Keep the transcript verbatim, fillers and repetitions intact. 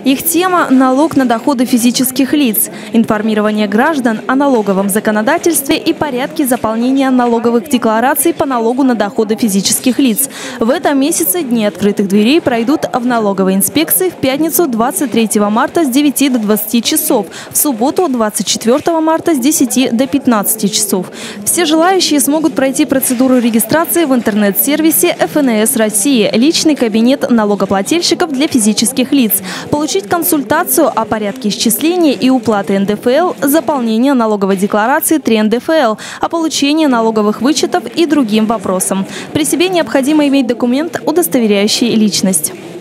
Их тема – налог на доходы физических лиц, информирование граждан о налоговом законодательстве и порядке заполнения налоговых деклараций по налогу на доходы физических лиц. В этом месяце дни открытых дверей пройдут в налоговой инспекции в пятницу двадцать третьего марта с девяти до двадцати часов, в субботу двадцать четвёртого марта с десяти до пятнадцати часов. Все желающие смогут пройти процедуру регистрации в интернет-сервисе эф эн эс России «Личный кабинет налогоплательщиков для физических лиц», получить консультацию о порядке исчисления и уплаты эн дэ эф эл, заполнения налоговой декларации три эн дэ эф эл, о получении налоговых вычетов и другим вопросам. При себе необходимо иметь документ, удостоверяющий личность.